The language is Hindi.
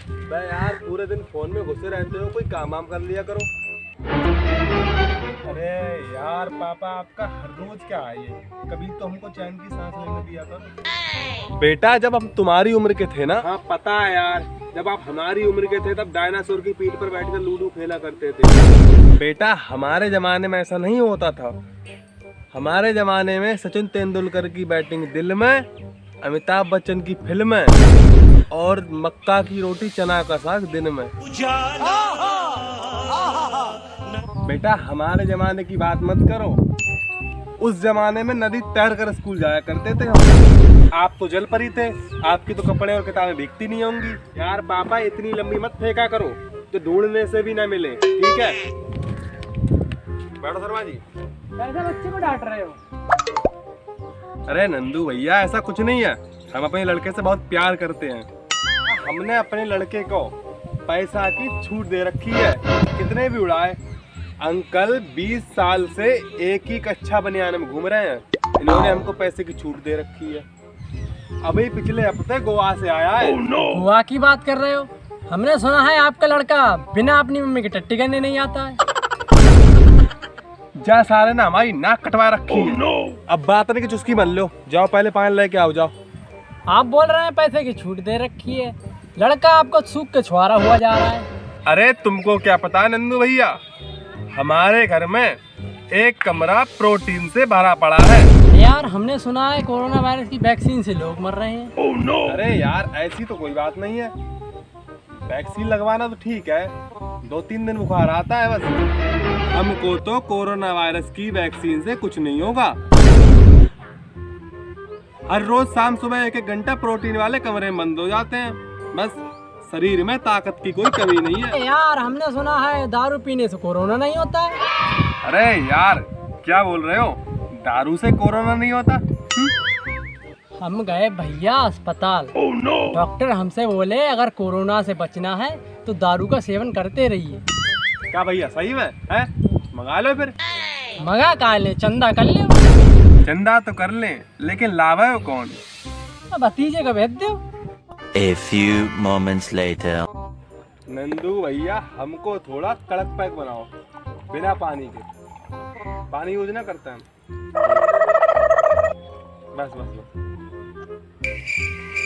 बे यार पूरे दिन फोन में घुसे रहते हो, कोई काम वाम कर लिया करो। अरे यार पापा आपका हर रोज क्या है ये, कभी तो हमको चैन की सांस लेने दिया करो। बेटा जब हम तुम्हारी उम्र के थे ना। हाँ पता है यार, जब आप हमारी उम्र के थे तब डायनासोर की पीठ पर बैठकर लूडो खेला करते थे। बेटा हमारे जमाने में ऐसा नहीं होता था। हमारे जमाने में सचिन तेंदुलकर की बैटिंग दिल में, अमिताभ बच्चन की फिल्म में और मक्का की रोटी चना का साग दिन में। बेटा हमारे जमाने की बात मत करो, उस जमाने में नदी तैर कर स्कूल जाया करते थे हम। आप तो जल परी थे, आपकी तो कपड़े और किताबें भीगती नहीं होंगी। यार पापा इतनी लंबी मत फेंका करो तो ढूंढने से भी ना मिले, ठीक है? बैठो शर्मा जी। कैसे बच्चे को डांट रहे हो? अरे नंदू भैया ऐसा कुछ नहीं है, हम अपने लड़के से बहुत प्यार करते हैं। हमने अपने लड़के को पैसा की छूट दे रखी है, कितने भी उड़ाए। अंकल 20 साल से एक ही कच्चा बनियान में घूम रहे हैं, इन्होंने हमको पैसे की छूट दे रखी है। अभी पिछले हफ्ते गोवा से आया है। गोवा की बात कर रहे हो? हमने सुना है आपका लड़का बिना अपनी मम्मी के टट्टी करने नहीं आता है। जा सारे ना हमारी नाक कटवा रखी है। अब बात नहीं कि चुस्की बन लो, जाओ पहले पानी लेके आओ जाओ। आप बोल रहे हैं पैसे की छूट दे रखी है, लड़का आपको सूख के छुआरा हुआ जा रहा है। अरे तुमको क्या पता नंदू भैया, हमारे घर में एक कमरा प्रोटीन से भरा पड़ा है। यार हमने सुना है कोरोना वायरस की वैक्सीन से लोग मर रहे हैं। अरे यार ऐसी तो कोई बात नहीं है, वैक्सीन लगवाना तो ठीक है, 2-3 दिन बुखार आता है बस। हमको तो कोरोना वायरस की वैक्सीन से कुछ नहीं होगा। हर रोज शाम सुबह 1-1 घंटा प्रोटीन वाले कमरे में बंद हो जाते हैं, बस शरीर में ताकत की कोई कमी नहीं है। यार हमने सुना है दारू पीने से कोरोना नहीं होता है। अरे यार क्या बोल रहे हो, दारू से कोरोना नहीं होता? हम गए भैया अस्पताल, डॉक्टर हमसे बोले अगर कोरोना से बचना है तो दारू का सेवन करते रहिए। क्या भैया सही में है? मंगा लो फिर। मगा का ले, चंदा कर ले। चंदा तो कर ले, लेकिन लावा है कौन? भतीजे का भेज दो। A few moments later. Nandu भैया हमको थोड़ा कड़क पैक बनाओ, बिना पानी के। पानी यूज ना करते हम। बस बस बस।